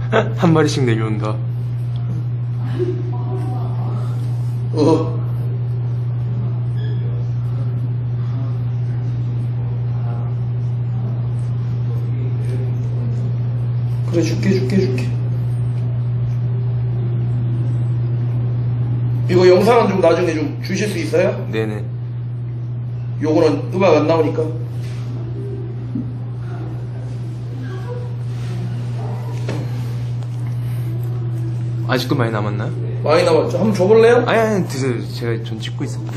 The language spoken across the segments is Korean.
한 마리씩 내려온다. 그래, 줄게. 이거 영상은 좀 나중에 좀 주실 수 있어요? 네네. 요거는 음악 안 나오니까. 아직도 많이 남았나요? 많이 남았죠? 한번 줘볼래요? 아니, 드세요. 제가 전 찍고 있습니다.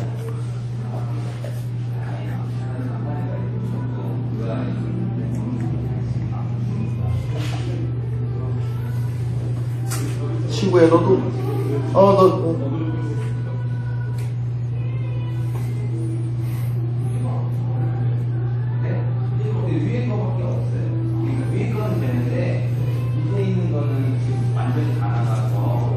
친구야, 너도. 너. 위에 거밖에 없어요. 그러니까 위에 거는 되는데 밑에 있는 거는 지금 완전히 다 나가서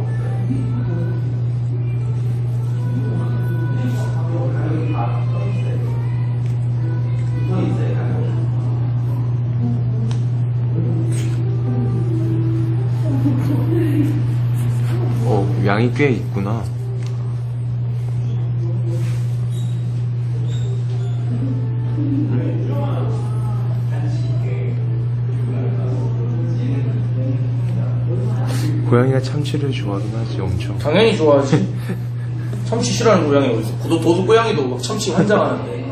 여기 다 떠 있어요. 떠 있어요. 양이 꽤 있구나. 고양이가 참치를 좋아하긴 하지, 엄청. 당연히 좋아하지. 참치 싫어하는 고양이 어딨어? 도둑 고양이도 막 참치 환장하는데.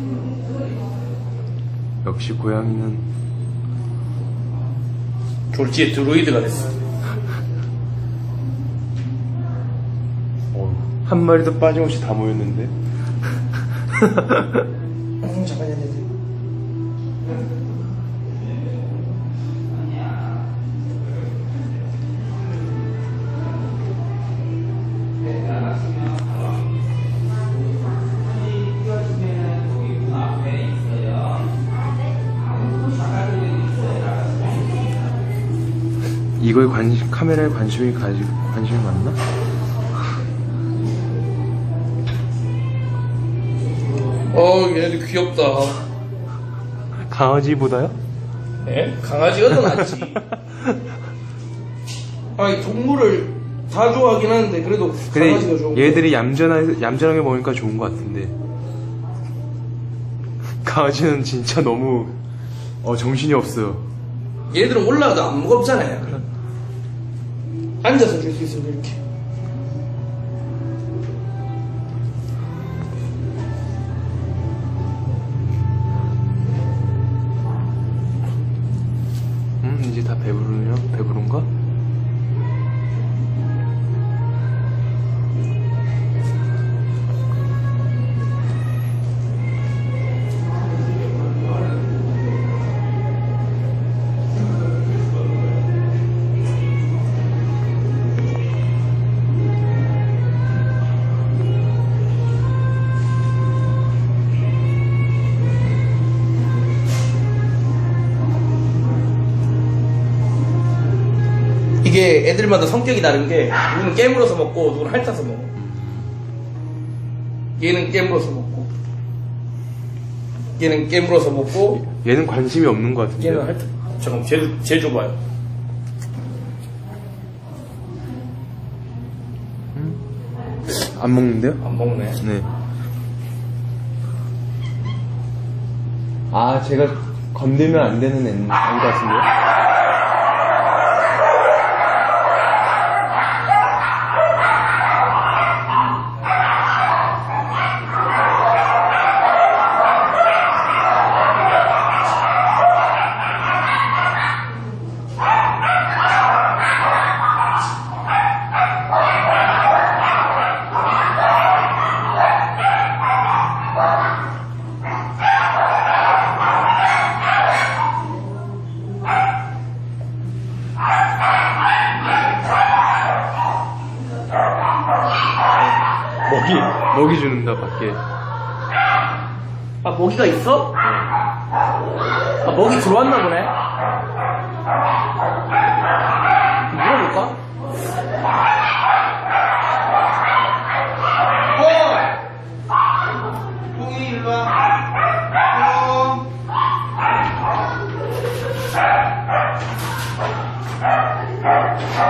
역시 고양이는 졸지에 드로이드가 됐어. 한 마리도 빠짐없이 다 모였는데. 잠깐만요. 이거에 카메라에 관심이 많나? 얘네들 귀엽다. 강아지보다요? 네? 강아지가 더 낫지. 아니, 동물을 다 좋아하긴 하는데, 그래도 강아지가 좋은 거. 얘들이 얌전하게 먹으니까 좋은 것 같은데. 강아지는 진짜 너무, 정신이 없어요. 얘들은 올라가도 안 무겁잖아요. 앉아서 줄 수 있으면 이렇게. 이제 다 배부른가? 이게 애들마다 성격이 다른 게, 누구는 깨물어서 먹고, 누구는 핥아서 먹어. 얘는 깨물어서 먹고, 얘는 깨물어서 먹고, 얘는 관심이 없는 것 같은데. 얘는 핥아. 잠깐, 쟤 줘봐요. 안 먹는데요? 안 먹네. 네. 제가 건들면 안 되는 애인 것 같은데요? 먹이 주는다, 밖에. 먹이가 있어? 먹이 들어왔나 보네? 물어볼까? 뽕이 일로 와. 뽕.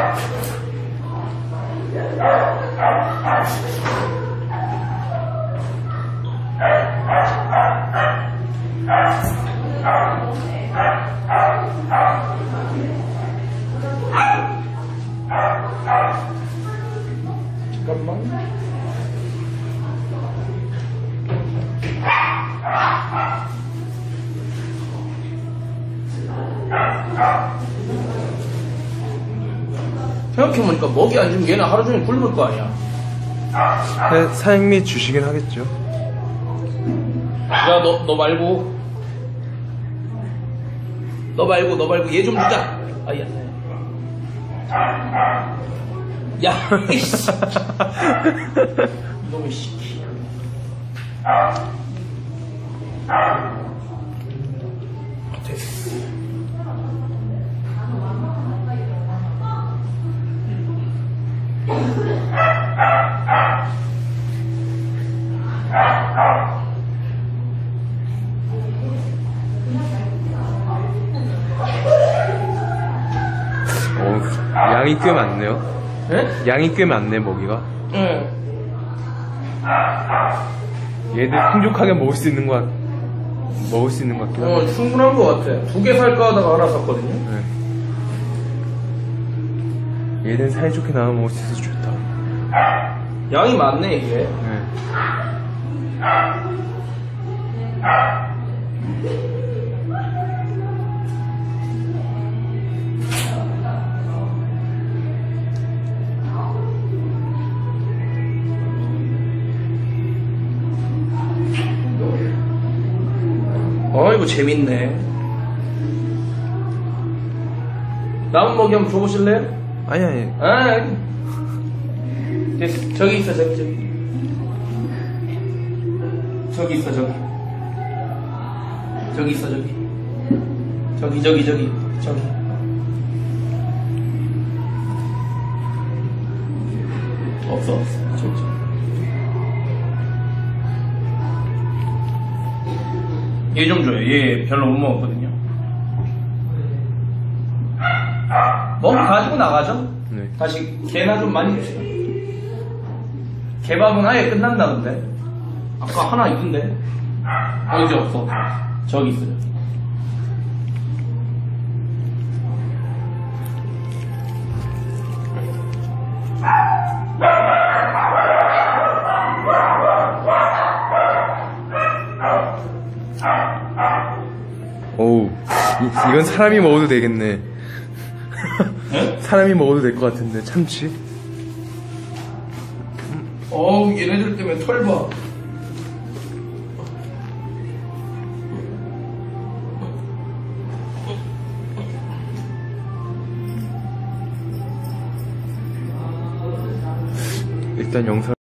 잠깐만. 생각해보니까 먹이 안 주면 얘는 하루 종일 굶을 거 아니야. 네, 사장님이 주시긴 하겠죠. 야, 너 말고. 너 말고 얘 좀 주자. 아야. 야, 이씨. 이놈의 새끼. 됐어. 양이 꽤 많네요. 예? 양이 꽤 많네, 먹이가. 응. 얘들 풍족하게 먹을 수 있는 것 같긴 한데. 충분한 것 같아. 2개 살까 하다가 하나 샀거든요. 네. 얘는 사이좋게 나눠 먹을 수 있어서 좋다. 양이 많네, 이게. 네. 이거 재밌네. 남은 먹이 한번 줘보실래요? 아니. 됐어. 저기 있어, 저기. 저기 있어, 저기. 저기 있어, 저기. 저기. 없어. 저기. 얘 좀 줘요. 얘 별로 못 먹었거든요. 먹이 가지고 나가죠? 네. 다시 개나 좀 많이 줍시다. 개밥은 아예 끝난다던데. 아까 하나 있던데. 이제 없어. 저기 있어요. 오우, 이건 사람이 먹어도 되겠네. 네? 사람이 먹어도 될 것 같은데, 참치. 얘네들 때문에 털 봐. 일단 영상